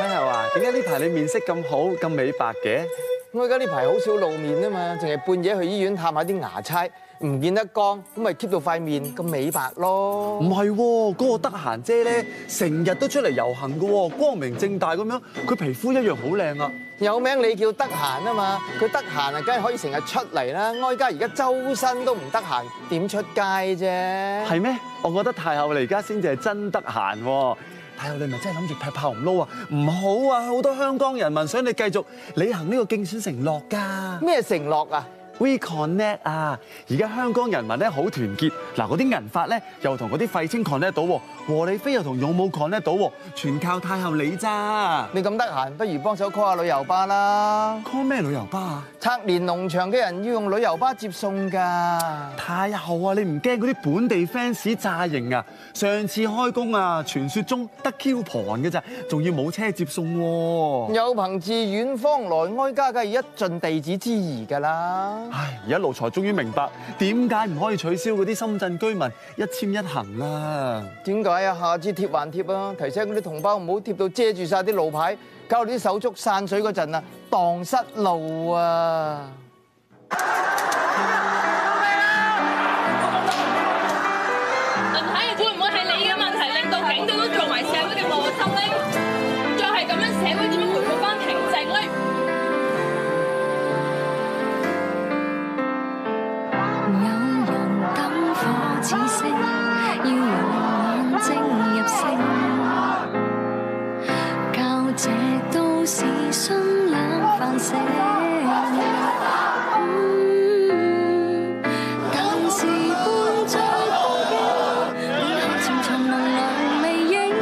係話點解呢排你面色咁好咁美白嘅？ 我而家呢排好少露面啊嘛，淨係半夜去醫院探下啲牙差，唔見得光，咁咪 keep 到塊面咁美白咯。 唔係喎，嗰個得閒姐咧，成日都出嚟遊行嘅喎，光明正大咁樣，佢皮膚一樣好靚啊！ 有名你叫得閒啊嘛，佢得閒啊，梗係可以成日出嚟啦。我而家周身都唔得閒，點出街啫？ 係咩？我覺得太后你而家先至係真得閒喎。太后你咪真係諗住劈炮唔撈啊？唔好啊！好多香港人民想你繼續履行呢個競選承諾㗎。 咩承諾啊？ We Connect 啊！而家香港人民咧好團結，嗱嗰啲銀髮咧又同嗰啲廢青 connect 到喎，和理非又同勇武 connect 到喎，全靠太后你咋？ 你咁得閒，不如幫手 call 下旅遊巴啦。 call 咩旅遊巴啊？ 策連農場嘅人要用旅遊巴接送㗎。 太后啊！你唔驚嗰啲本地 fans 炸營啊？上次開工啊，傳說中得 Q 盤嘅咋，仲要冇車接送喎。 有朋自遠方來，哀家梗係一盡地址之誼㗎啦。 唉，而家奴才終於明白點解唔可以取消嗰啲深圳居民一簽一行啦。 點解啊？下次貼還貼啊！提醒嗰啲同胞唔好貼到遮住晒啲路牌，搞到啲手足散水嗰陣啊，蕩失路啊！ 林太，會唔會係你嘅問題令到警隊都做埋社會嘅磨心咧？再係咁樣，社會點樣回復翻平靜咧？ 只識要用眼睛入聲，教這都市心冷飯食。但是伴在風景，留下潛藏能量未影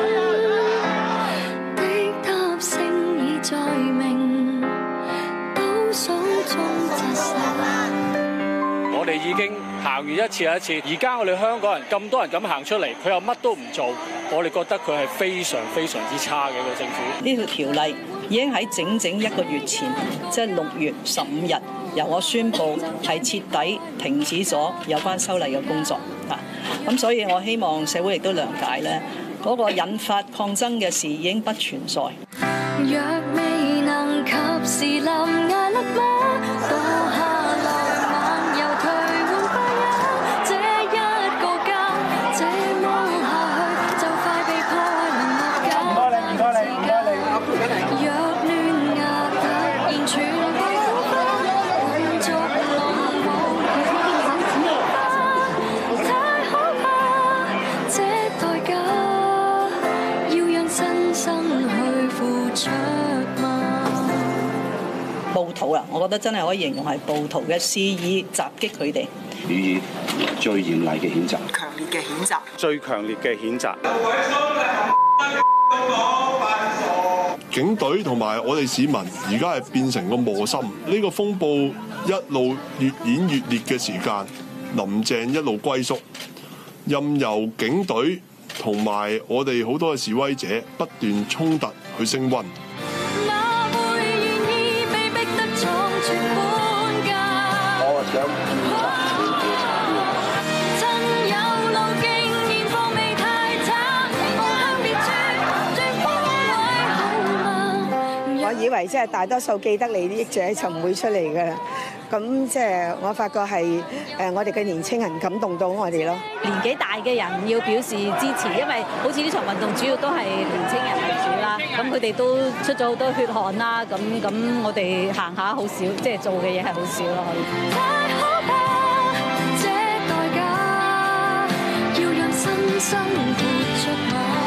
的答聲已在鳴，倒數中窒息。 我哋已經行完一次又一次，而家我哋香港人咁多人咁行出嚟，佢又乜都唔做，我哋覺得佢係非常非常之差嘅一個政府。 呢條條例已經喺整整1個月前，即係6月15日，由我宣布係徹底停止咗有關修例嘅工作啊！咁所以我希望社會亦都諒解咧，嗰個引發抗爭嘅事已經不存在。 若未能及時臨崖勒馬，墮下浪漫由佢換花樣，這一個家這麼下去就快被破壞淪落架。唔該你，若亂牙突然全部火花，混濁濃霧變花，太可怕，這代價要讓新生去付出嗎？ 暴徒啦，我覺得真係可以形容係暴徒嘅肆意襲擊佢哋， 予以最嚴厲嘅譴責， 強烈嘅譴責， 最強烈嘅譴責。 警隊同埋我哋市民而家係變成個磨心，呢個風暴一路越演越烈嘅時間，林鄭一路龜縮，任由警隊同埋我哋好多嘅示威者不斷衝突去升溫。 我想我以為即係大多數記得你啲益者就唔會出嚟㗎啦，咁即係我發覺係我哋嘅年青人感動到我哋咯。 年紀大嘅人要表示支持，因為好似呢場運動主要都係年青人為主啦，咁佢哋都出咗好多血汗啦，咁我哋行下好少，即係做嘅嘢係好少咯。 太可怕，這代價要讓新生活出馬。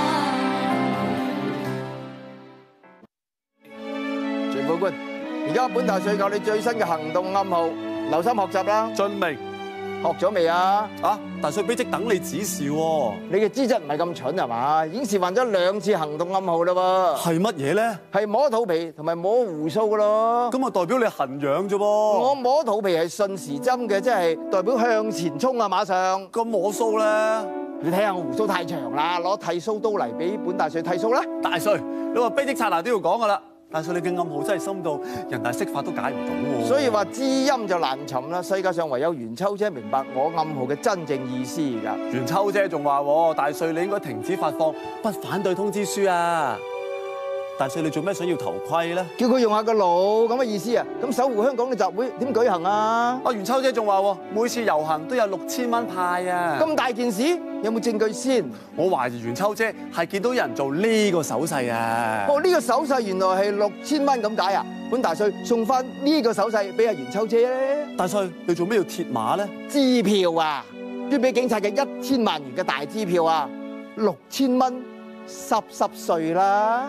徐副官，而家本大帥教你最新嘅行動暗號，留心學習啦。 遵命。 學咗未啊？ 啊，大帥卑職等你指示喎。 你嘅資質唔係咁蠢係嘛？已經示範咗2次行動暗號啦喎。 係乜嘢咧？ 係摸肚皮同埋摸胡鬚噶咯。 咁啊代表你痕癢啫噃。 我摸肚皮係順時針嘅，即係代表向前衝啊！馬上。 咁摸鬚咧？ 你睇下我胡鬚太長啦，攞剃鬚刀嚟俾本大帥剃鬚啦。 大帥，你話卑職剎那都要講噶啦。大帥，你嘅暗號真係深到人大釋法都解唔到喎。 所以話知音就難尋啦。世界上唯有袁秋姐明白我暗號嘅真正意思㗎。 袁秋姐仲話：大帥你應該停止發放不反對通知書啊！ 大帥你做咩想要頭盔咧？ 叫佢用下個腦咁嘅意思啊！咁守護香港嘅集會點舉行啊？ 阿袁秋姐仲話喎，每次遊行都有6000蚊派啊！ 咁大件事，有冇證據先？ 我懷疑袁秋姐係見到有人做呢個手勢啊！ 哦，呢個手勢原來係6000蚊咁解啊！本大帥送翻呢個手勢俾阿袁秋姐咧。 大帥，你做咩要鐵馬咧？ 支票啊，捐俾警察嘅1000萬元嘅大支票啊，6000蚊濕碎啦！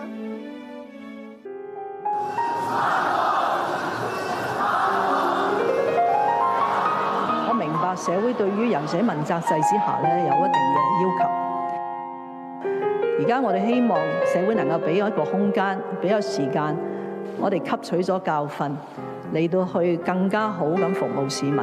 我明白社會對於人社問責制之下咧有一定嘅要求。而家我哋希望社會能夠俾一個空間，俾個時間，我哋吸取咗教訓，嚟到去更加好咁服務市民。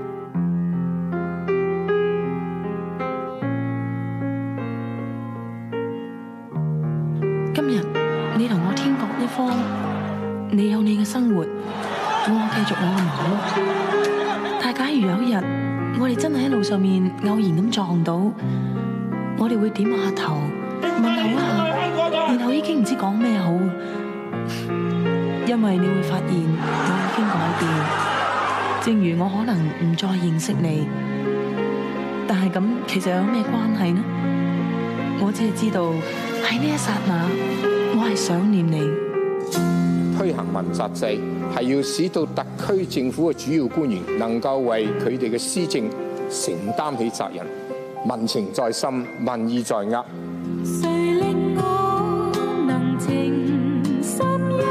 今日你同我天各一方，你有你嘅生活，我繼續我嘅忙碌。但假如有一日，我哋真係喺路上面偶然咁撞到，我哋會點下頭，問候一下，然後已經唔知講咩好，因為你會發現我已經改變，正如我可能唔再認識你，但係咁其實有咩關係呢？我只係知道喺呢一剎那，我係想念你。 推行問責制係要使到特區政府嘅主要官員能夠為佢哋嘅施政承擔起責任，民情在心，民意在握。 誰令我能情深一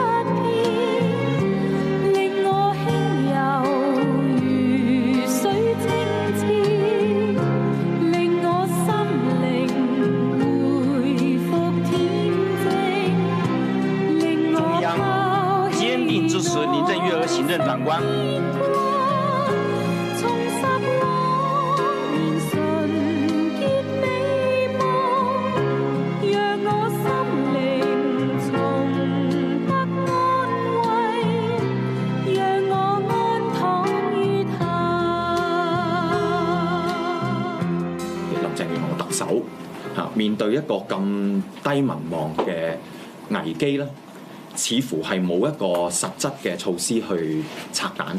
片，令我輕柔如水清澈，令我心靈回復天際，令我堅定支持林鄭月娥行政長官。 面對一個咁低民望嘅危機咧，似乎係冇一個實質嘅措施去拆彈。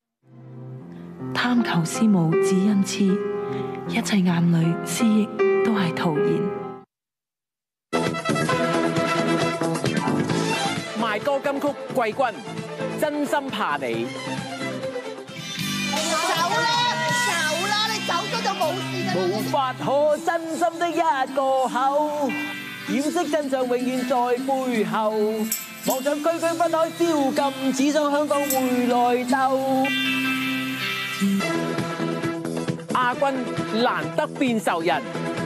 貪求私慕只因痴，一切眼淚思憶都係徒然。 賣歌金曲季軍，真心怕你。 走啦！你走咗就冇事㗎。 無法可真心的一個口，掩飾真相永遠在背後。妄想區區分開宵禁，只想香港會來鬥。亞軍難得變仇人。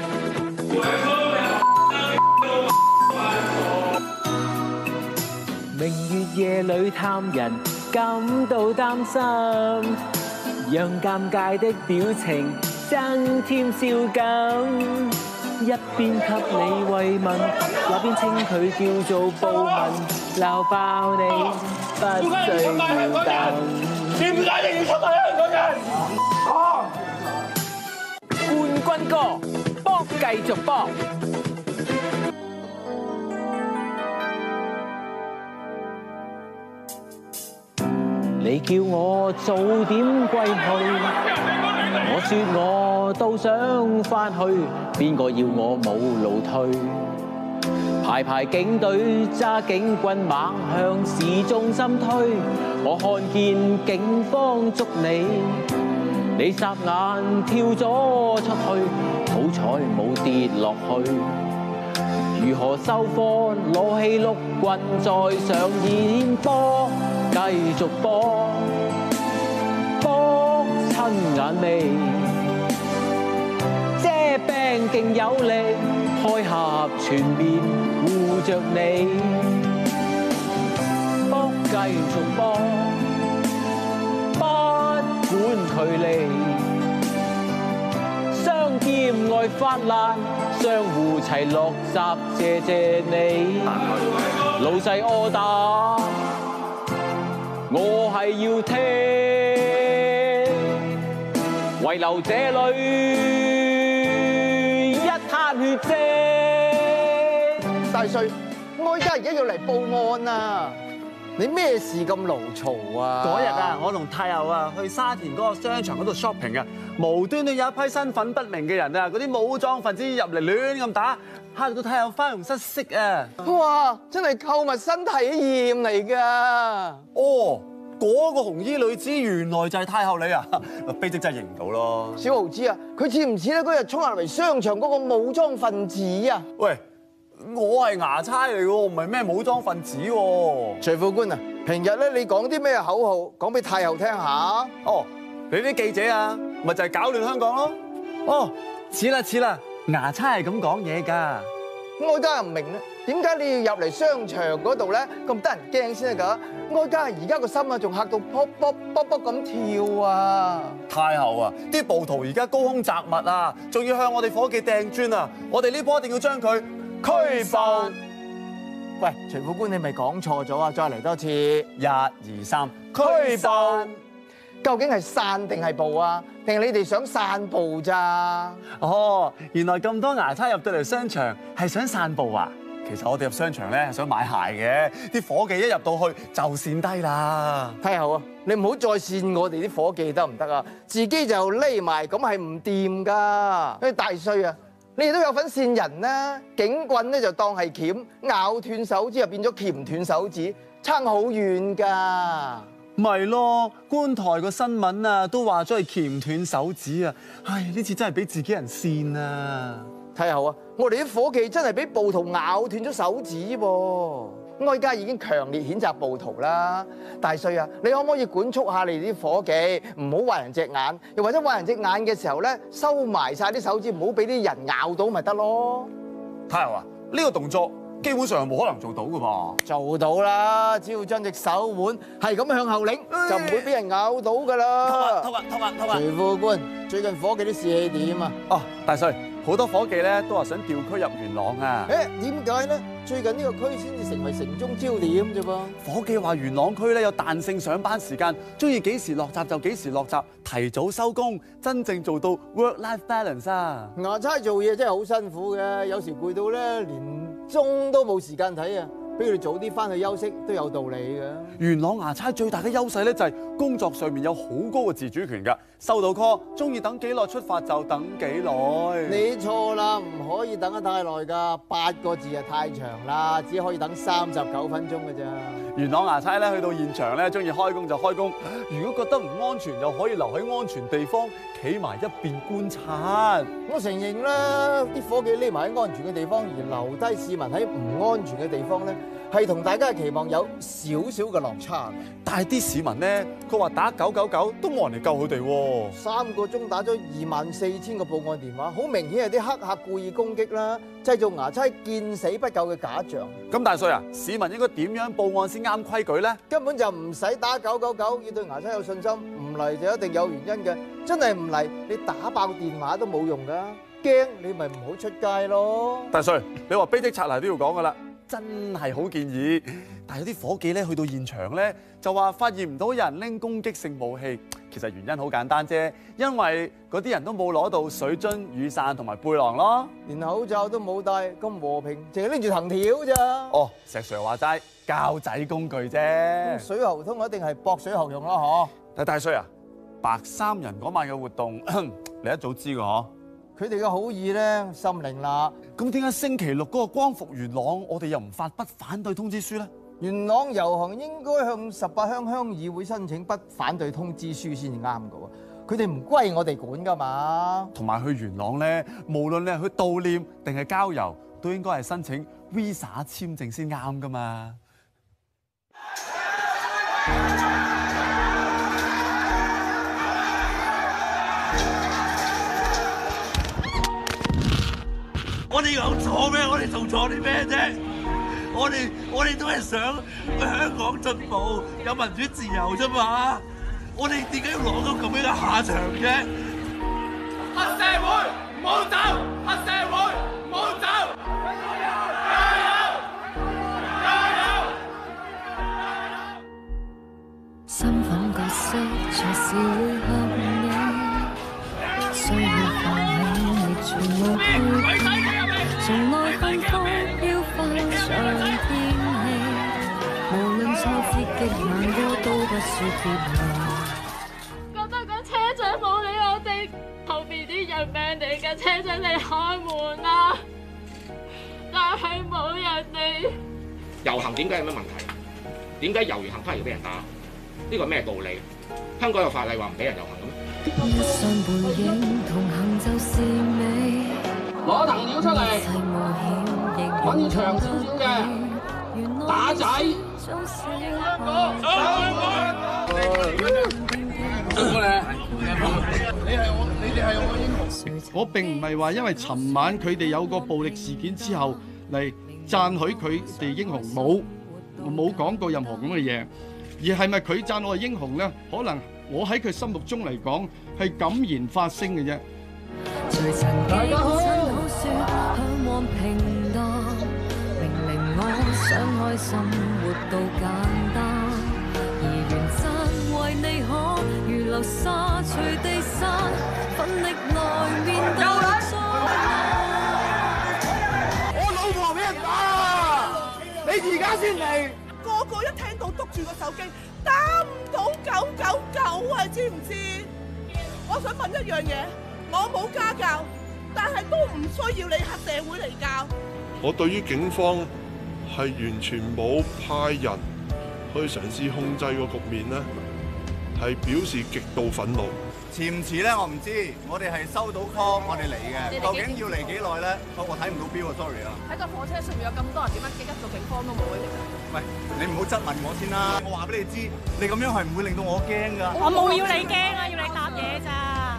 明月夜裏探人，感到擔心。讓尷尬的表情增添笑感，一邊給你慰問，一邊稱佢叫做暴民，鬧爆你不需要等。點解你要出賣香港人？冠軍歌，幫繼續幫。你叫我早點歸去，我說我都想返去，邊個要我冇路退？排排警隊揸警棍猛向市中心推，我看見警方捉你，你霎眼跳咗出去，好彩冇跌落去。如何收科？攞起碌棍再上演波。繼續搏親眼眉，遮柄勁有力，開合全面護着你，搏繼續搏，不管距離，雙劍愛發爛，相互齊落閘，謝謝你，老細柯打。我係要聽，遺留這裏一灘血跡。 大帥，我而家要嚟報案啊！你咩事咁勞嘈啊？ 嗰日啊，我同太后啊去沙田嗰個商場嗰度 shopping 啊，無端端有一批身份不明嘅人啊，嗰啲武裝分子入嚟亂咁打，嚇到太后花容失色啊！ 哇！真係購物新體驗嚟㗎。 哦，嗰個紅衣女子原來就係太后你啊！卑職真係認唔到咯。 小豪子啊，佢似唔似咧嗰日衝入嚟商場嗰個武裝分子啊？ 喂！我係衙差嚟喎，唔係咩武裝分子喎。 徐副官啊，平日咧你講啲咩口號，講俾太后聽下。 哦，你啲記者啊，咪就係搞亂香港咯。哦，似啦，衙差係咁講嘢㗎。 我而家又唔明咧，點解你要入嚟商場嗰度咧咁得人驚先得㗎？我而家個心啊，仲嚇到卜卜咁跳啊！ 太后啊，啲暴徒而家高空擲物啊，仲要向我哋伙計掟磚啊！我哋呢波一定要將佢拘捕！ 喂，徐副官，你咪講錯咗啊！再嚟多次 ，1、2、3， 拘捕！究竟係散定係捕啊？定係你哋想散步咋？ 哦，原來咁多衙差入到嚟商場係想散步啊！其實我哋入商場咧係想買鞋嘅，啲伙計一入到去就跣低啦。 太后啊，你唔好再跣我哋啲伙計得唔得啊？自己就匿埋咁係唔掂㗎！大衰啊！你哋都有份跣人啦，警棍咧就當係鉗，咬斷手指就變咗鉗斷手指，差好遠㗎。 咪咯，觀台個新聞啊都話咗係鉗斷手指啊！唉，呢次真係俾自己人跣啊！ 太后啊，我哋啲伙計真係俾暴徒咬斷咗手指噃。我而家已經強烈譴責暴徒啦，大帥啊，你可唔可以管束下你哋啲伙計，唔好挖人隻眼，又或者挖人隻眼嘅時候咧，收埋晒啲手指，唔好俾啲人咬到咪得咯？ 太后啊，呢個動作基本上冇可能做到㗎噃。 做到啦，只要將隻手腕係咁向後擰，就唔會俾人咬到㗎啦。 偷啊！ 徐副官，最近伙計啲士氣點啊？ 哦，大帥，好多伙計咧都話想調區入元朗啊。 點解咧？最近呢個區先至成為城中焦點啫噃。 伙計話元朗區咧有彈性上班時間，中意幾時落閘就幾時落閘，提早收工，真正做到 work-life balance 啊！ 衙差做嘢真係好辛苦嘅，有時攰到咧連鐘都冇時間睇啊！俾佢哋早啲翻去休息都有道理嘅。 元朗衙差最大嘅優勢咧就係工作上面有好高嘅自主權㗎，收到 call 中意等幾耐出發就等幾耐。 你錯啦，唔可以等得太耐㗎，8個字啊太長啦，只可以等39分鐘㗎咋。 元朗衙差咧去到現場咧，中意開工就開工，如果覺得唔安全，又可以留喺安全地方，企埋一邊觀察。 我承認啦，啲伙計匿埋喺安全嘅地方，而留低市民喺唔安全嘅地方咧，係同大家嘅期望有少少嘅落差。 但係啲市民咧，佢話打999都冇人嚟救佢哋喎。 3個鐘打咗24000個報案電話，好明顯係啲黑客故意攻擊啦，製造衙差見死不救嘅假象。 咁大帥啊，市民應該點樣報案先啱規矩咧？ 根本就唔使打999，要對衙差有信心，唔嚟就一定有原因嘅。真係唔嚟，你打爆電話都冇用㗎，驚你咪唔好出街咯。 大帥，你話卑職拆泥都要講㗎啦。真係好建議，但係有啲伙計咧去到現場咧，就話發現唔到有人拎攻擊性武器。其實原因好簡單啫，因為嗰啲人都冇攞到水樽、雨傘同埋背囊咯， 連口罩都冇戴，咁和平，淨係拎住藤條咋？ 哦，石 Sir 話齋，教仔工具啫。 水喉通一定係駁水喉用啦，嗬？ 但大帥啊，白衫人嗰晚嘅活動，你一早知㗎嗬？ 佢哋嘅好意咧，心領啦。 咁點解星期六嗰個光復元朗，我哋又唔發不反對通知書咧？ 元朗遊行應該向18鄉鄉議會申請不反對通知書先至啱㗎喎。佢哋唔歸我哋管㗎嘛。同埋去元朗咧，無論你係去悼念定係郊遊，都應該係申請 Visa 簽證先啱㗎嘛。 我哋有錯咩？我哋做錯啲咩啫？我哋都係想香港進步，有民主自由啫嘛。我哋點解要攞到咁樣嘅下場啫？黑社會唔好走，黑社會唔好走，加油！加油！ 身份角色隨時會合理，需要放棄亦全無顧忌，從來幸福飄忽像天氣。 覺得個車長冇理我哋後邊啲人命嚟嘅，車長你開門啦，但係冇人嚟。 遊行點解有咩問題？點解遊完行翻嚟要俾人打？呢個咩道理？香港有法例話唔俾人遊行嘅咩？攞藤條出嚟，揾長少少嘅打仔。 我並唔係話因為尋晚佢哋有個暴力事件之後嚟讚許佢哋英雄，冇講過任何咁嘅嘢，而係咪佢讚我係英雄咧？可能我喺佢心目中嚟講係敢言發聲嘅啫。大家好。 我老婆俾人打，你而家先嚟， 個個一聽到篤住個手機，打唔到999啊，知唔知？我想問一樣嘢，我冇家教，但係都唔需要你黑社會嚟教。 我對於警方係完全冇派人去嘗試控制個局面咧，係表示極度憤怒。 遲唔遲咧？我唔知，我哋係收到 call， 我哋嚟嘅。究竟要嚟幾耐咧？我睇唔到表啊 ，sorry 啊。 喺個火車上面有咁多人，點解一個警方都冇嘅？ 喂，你唔好質問我先啦。我話俾你知，你咁樣係唔會令到我驚㗎。 我冇要你驚啊，要你答嘢咋。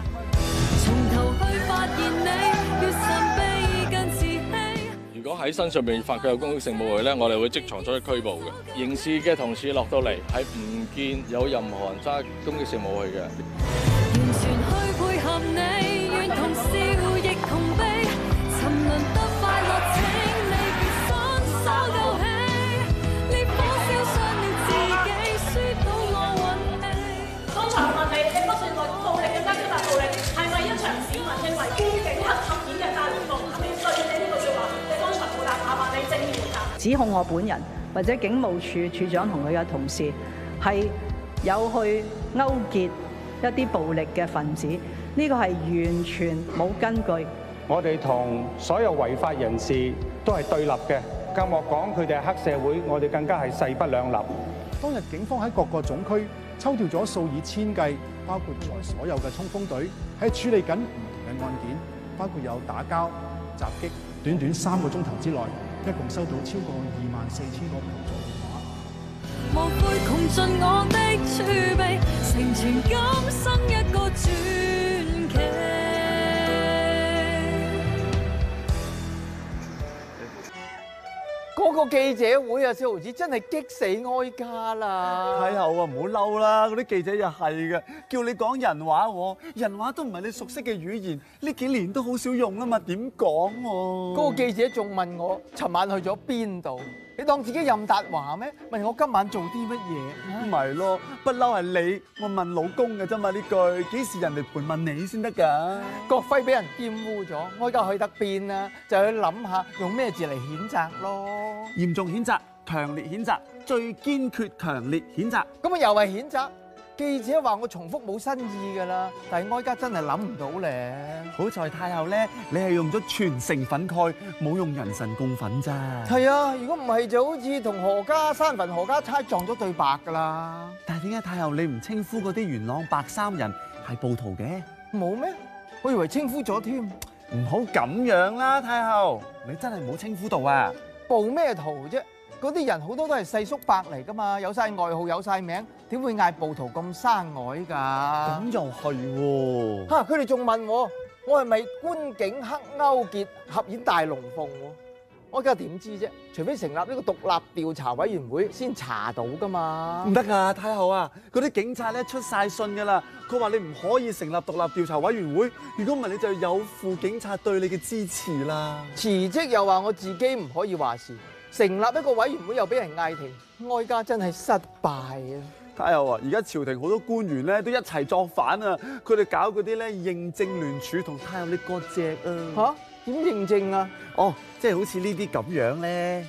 如果喺身上面發覺有攻擊性武器咧，我哋會即場作出拘捕嘅。刑事嘅同事落到嚟係唔見有任何人揸攻擊性武器嘅。 剛才問你，你不算在暴力嘅加大暴力，係咪一場市民認為孤警黑插片嘅大活動？係咪對你呢句説話？你剛才冇答下話，你正面回答。 指控我本人或者警務處處長同佢嘅同事係有去勾結一啲暴力嘅分子，呢個係完全冇根據。 我哋同所有違法人士都係對立嘅，更莫講佢哋係黑社會，我哋更加係勢不兩立。 當日警方喺各個總區抽調咗數以千計，包括在所有嘅衝鋒隊，喺處理緊唔同嘅案件，包括有打交、襲擊。短短3個鐘頭之內，一共收到超過24000個投訴電話。無悔窮盡我的儲備，成全今生一個傳奇。 嗰個記者會啊，小豪子真係激死哀家啦！ 太后啊，唔好嬲啦！嗰啲記者又係嘅，叫你講人話喎，人話都唔係你熟悉嘅語言，呢幾年都好少用啊嘛，點講喎？ 嗰個記者仲問我尋晚去咗邊度？你當自己任達華咩？問我今晚做啲乜嘢？ 唔係咯，不嬲係你，我問老公嘅啫嘛呢句，幾時人哋盤問你先得㗎？ 國徽俾人玷污咗，我而家去得邊啊？就去諗下用咩字嚟譴責咯。 嚴重譴責，強烈譴責，最堅決強烈譴責。 咁啊又係譴責？記者話我重複冇新意㗎啦，但係我而家真係諗唔到咧。 好在太后咧，你係用咗全城粉蓋，冇用人神共憤咋。 係啊，如果唔係就好似同何家山墳何家差撞咗對白㗎啦。 但係點解太后你唔稱呼嗰啲元朗白衫人係暴徒嘅？ 冇咩？我以為稱呼咗添。 唔好咁樣啦，太后，你真係冇稱呼到啊！ 暴咩徒啫？嗰啲人好多都係細叔伯嚟噶嘛，有晒外號有晒名，點會嗌暴徒咁生外㗎？ 咁又係喎。 嚇！佢哋仲問我係咪官警黑勾結合演大龍鳳喎？我而家點知啫？除非成立呢個獨立調查委員會先查到㗎嘛。 唔得㗎，太后啊！嗰啲警察咧出晒信㗎啦，佢話你唔可以成立獨立調查委員會，如果唔係你就有負警察對你嘅支持啦。 辭職又話我自己唔可以話事。成立一個委員會又俾人嗌停，我而家真係失敗啊！ 太后啊，而家朝廷好多官員咧都一齊作反啊！佢哋搞嗰啲咧認證聯署同太后你割席啊！ 嚇？點認證啊？ 哦，即係好似呢啲咁樣咧。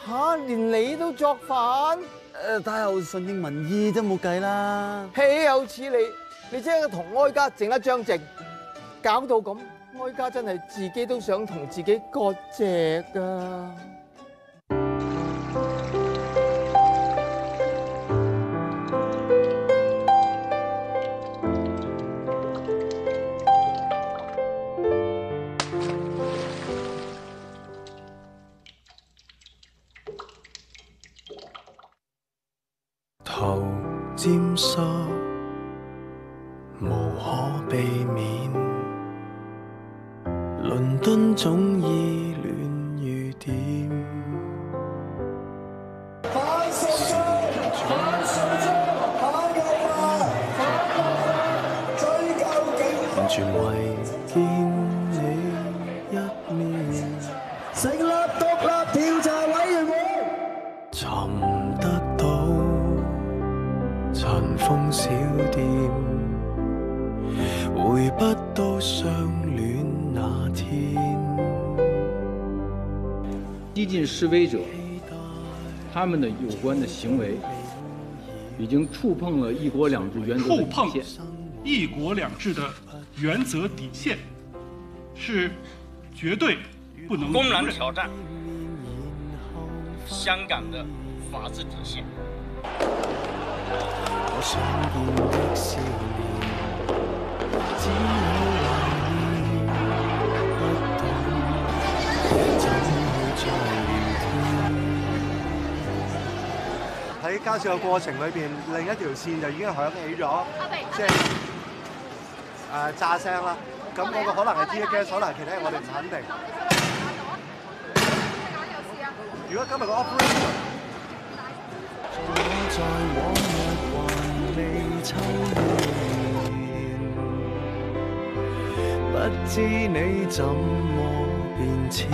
嚇，連你都作反？ 太后順應民意都冇計啦。 豈有此理！你即係同哀家整一張證，搞到咁，哀家真係自己都想同自己割席㗎。 頭沾濕，無可避免。倫敦總依戀雨點。反送中！反送中！反右派！追究警完全為見你一面。成立獨立調查委員會。尋得到塵封小店，回不到相戀那天。 激进示威者，他们的有关的行为，已经触碰了一国两制原则的底线。 一国两制的原则底线，是绝对不能公然挑战香港的法治底线。 我想見的少年，只有懷念，不懂怎會再聊天。 喺交涉嘅過程裏邊，另一條線就已經響起咗，即係炸聲啦。咁嗰個可能係 tear gas，可能係其他嘢，我哋唔肯定。如果今日個 operation， 我在往日還未抽現，不知你怎麼變遷。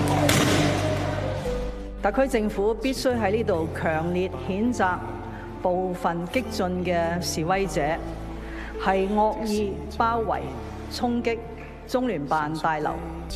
特區政府必須喺呢度強烈譴責部分激進嘅示威者係惡意包圍、衝擊中聯辦大樓。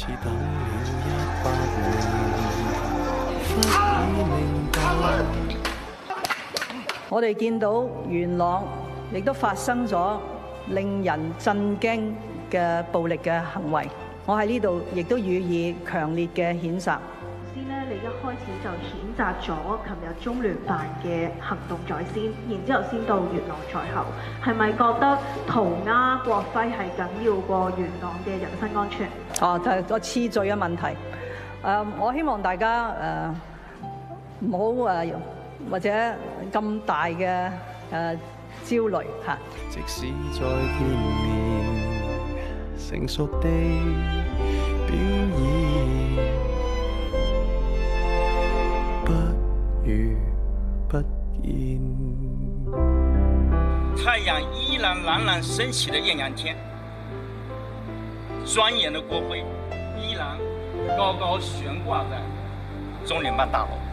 我哋見到元朗亦都發生咗令人震驚嘅暴力嘅行為，我喺呢度亦都予以強烈嘅譴責。 先呢，你一開始就譴責咗琴日中聯辦嘅行動在先，然之後先到元朗在後，係咪覺得塗鴉國徽係緊要過元朗嘅人身安全？ 哦，就係個次序嘅問題。我希望大家唔好或者咁大嘅焦慮嚇。 即使再見面，成熟地表演，不如不見。 太陽依然冉冉升起的豔陽天，莊嚴的國徽依然高高懸掛在中聯辦大樓。